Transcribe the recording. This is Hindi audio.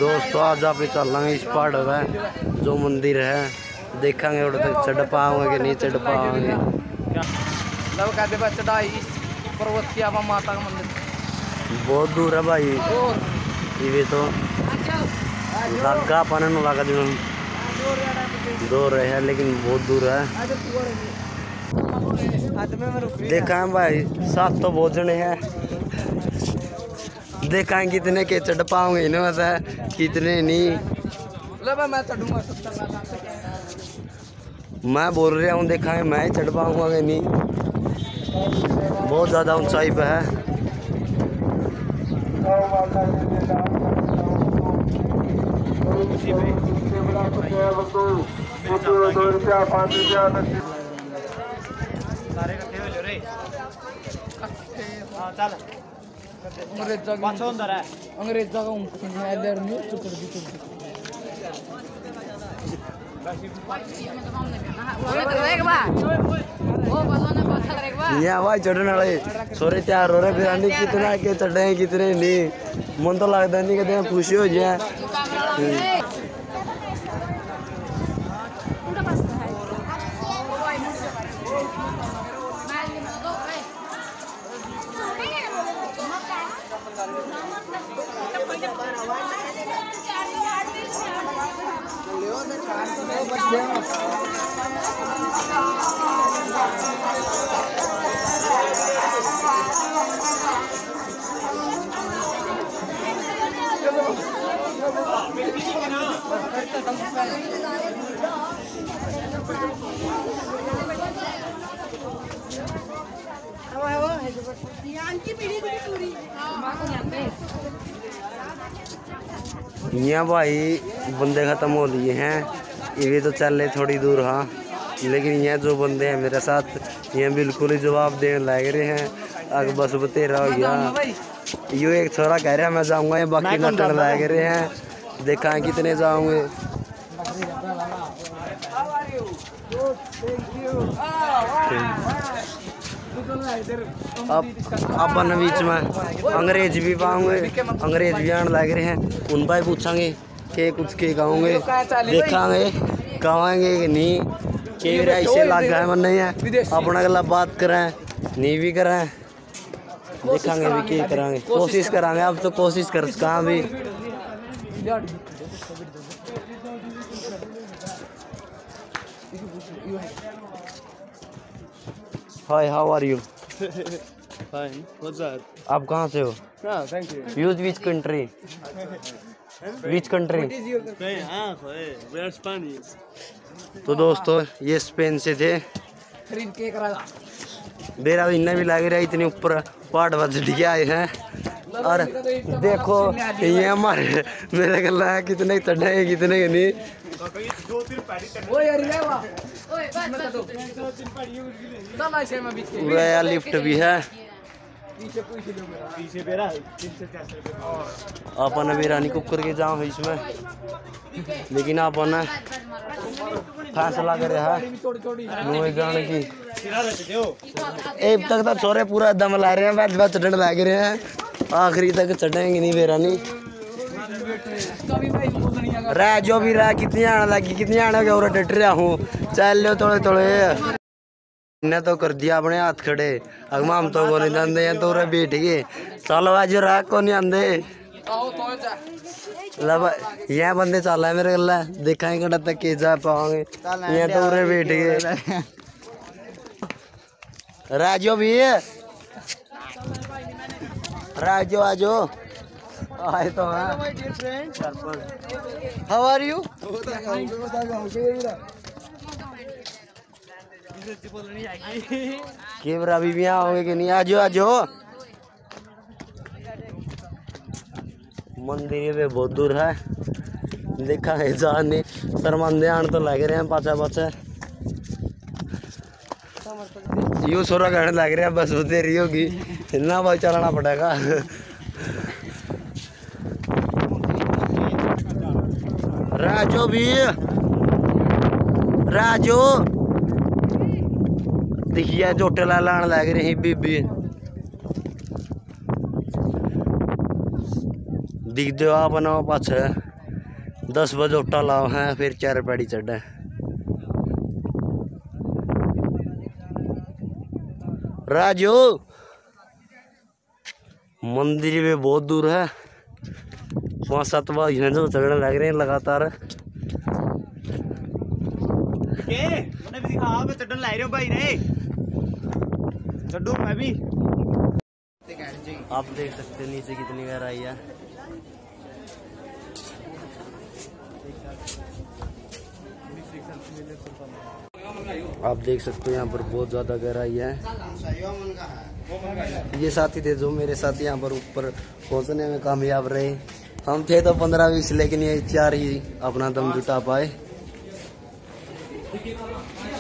दोस्तों आज आप चल लेंगे इस पहाड़ में जो मंदिर है, देखेंगे उधर तक चढ़ पाओगे कि नहीं चढ़ पाओगे। चढ़ाई इस पर्वत की आप माता का मंदिर बहुत दूर है भाई, ये तो लगा पाने न लगा दिन दूर है लेकिन बहुत दूर है। देखा है भाई साथ तो बहुत जने हैं, देखा है कितने के चढ़ पाओगे इन्हें पता है कितने नहीं। मैं चढ़ूंगा, मैं बोल रहा हूँ देखा है मैं चढ़ पाऊंगा कि नहीं, बहुत ज़्यादा ऊंचाई पे है। अंग्रेजा का यहाँ भाई चढ़ने वाले सोरे तैयार हो रहे फिर आने कितना के चढ़े कितने नहीं, मन तो लगता नहीं कहते हैं खुशी हो जाए। यहाँ भाई बंदे ख़त्म हो लिए हैं, ये तो चल रहे थोड़ी दूर हाँ, लेकिन यहाँ जो बंदे हैं मेरे साथ ये बिल्कुल ही जवाब देने लग रहे हैं। अगर बस बतेरा हो गया यो एक छोरा कह रहा है मैं जाऊँगा, ये बाकी नटड़ लग रहे हैं, देखा है कितने जाऊँगे। अब अपन बीच में अंग्रेज भी पाऊंगे, अंग्रेज भी आने लग रहे हैं, उन पर पूछेंगे कि कुछ के गाँगे, देखेंगे गाँगे कि नहीं, कि ऐसे लग गए मन नहीं है अपना गला बात करें नहीं भी करें, देखेंगे भी क्या करेंगे, कोशिश करांगे। अब तो कोशिश कर कहाँ भी। Hi how are you? Fine. What's that? आप कहाँ से हो? Ah, thank you. Use which country? Which country? Spain. Ah, joder. We are Spanish. तो दोस्तों ये स्पेन से थे, खरीद के करा मेरा भी इन्हें भी लग रहा है इतने ऊपर पहाड़ पर चढ़ के आए हैं। और देखो ये हमारे मेरे गला है कितने चढ़े हैं कितने के नहीं। पूरा लिफ्ट भी है, अपन भी रानी कुकर के जाओ इसमें, लेकिन अपन फैसला करे है जाने की। एक तक तो छोरे पूरा दम ला रहे हैं, बैठ बैठ चढ़ने लग रहे हैं, आखिरी तक चढ़ेंगे नहीं मेरा नहीं रह जो भी रहा। कितनी आने लगी कितनी आने और डट रहा हूँ, चल लो थोड़े थोड़े इन्हें तो कर दिया अपने हाथ खड़े। अगर हम तो को नहीं जाते हैं तो बैठ गए, चलो आज रहा को नहीं आते यहाँ बंदे चल है मेरे गला, देखेंगे कड़ा तक के जा पाओगे, यहाँ तो उरे बैठ गए। राजो भी राजो आजो आए तो हाउ आर यू? कैमरा भी आओगे कि नहीं? आजो आजो मंदिर पे बहुत दूर है, देखा है जाने शर्मांदे आने तो लग रहे हैं पाचा पाचा। यो सोरा कहने लग रहा है बस होते रही होगी इतना बहुत चलाना पड़ेगा। राजो भी राजो देखिए झोटे ला लाने लग रही बीबी, दिख दो आप बनाओ पाछे। 10 बजे उठा लाओ हैं, फिर 4 पैड़ी चढ़े। राजू मंदिर भी बहुत दूर है, 5-7 भाई हैं जो चढ़ने लग रहे हैं लगातार। चढ़न ला रहे हो भाई रे, चढ़ू मैं भी। आप देख सकते हैं नीचे कितनी गहराई है। आप देख सकते हो यहाँ पर बहुत ज्यादा गहराई है। ये साथी थे जो मेरे साथ यहाँ पर ऊपर पहुंचने में कामयाब रहे। हम थे तो 15-20, लेकिन ये 4 ही अपना दम जुटा पाए।